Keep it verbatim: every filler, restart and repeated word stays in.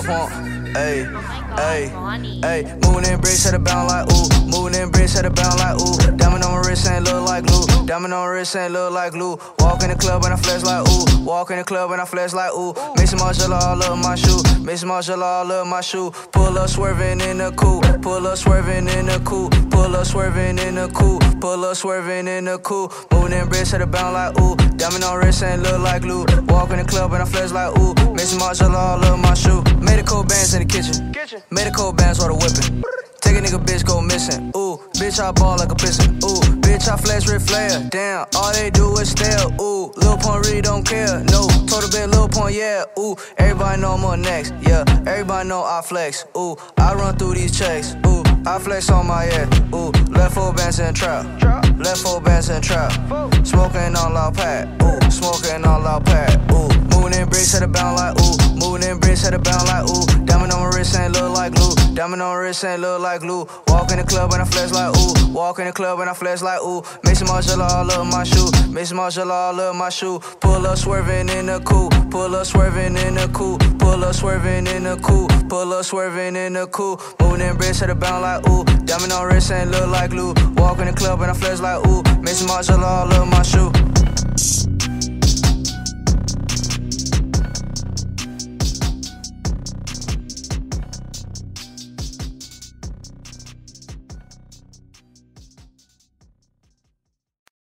pump. Ayy, ayy, ayy. Moving in bricks, had a bound like ooh. Moving in bricks, had a bound like ooh. Diamond on my wrist ain't look like glue. Diamond on my wrist ain't look like glue. Walk in the club and I flex like ooh. Walk in the club and I flex like ooh. Mix marshmallow all up my shoe. Mix marshmallow all up my shoe. Pull up swerving in the coupe. Pull up swerving in the coupe. Pull up swerving in the coupe. Pull up swerving in the coupe. Moving in bricks, had a bound like ooh. Diamond on wrist ain't look like glue. Walk in the club and I flex like ooh. Mix marshmallow all up my shoe. Made a cold bands in the kitchen. Made a cold bands while the whipping. Take a nigga bitch go missing. Ooh, bitch I ball like a piston. Ooh, bitch I flex Ric Flair. Damn, all they do is stare. Ooh, Lil Pump really don't care. No, told a bit Lil Pump, yeah. Ooh, everybody know I'm up next. Yeah, everybody know I flex. Ooh, I run through these checks. Ooh, I flex on my head. Ooh, left four bands in trap. Left four bands in trap. Smoking on loud pad. Ooh, smoking on loud pad. Ooh, moving in bricks had a bound like ooh. Moving in bricks had a bound like ooh. Diamond on my wrist ain't look like glue. Diamond on my wrist ain't look like glue. Walk in the club and I flex like ooh. Walk in the club and I flex like ooh. Mix marshmallow all up my shoe. Mix marshmallow all up my shoe. Pull up swerving in the coupe. Pull up swerving in the coupe. Pull up swerving in the coupe. Pull up swerving in the coupe. Moving in bricks had a bound like ooh. Diamond on wrist ain't look like glue. Walk in the club and I flex like ooh. Mix marshmallow all up my shoe.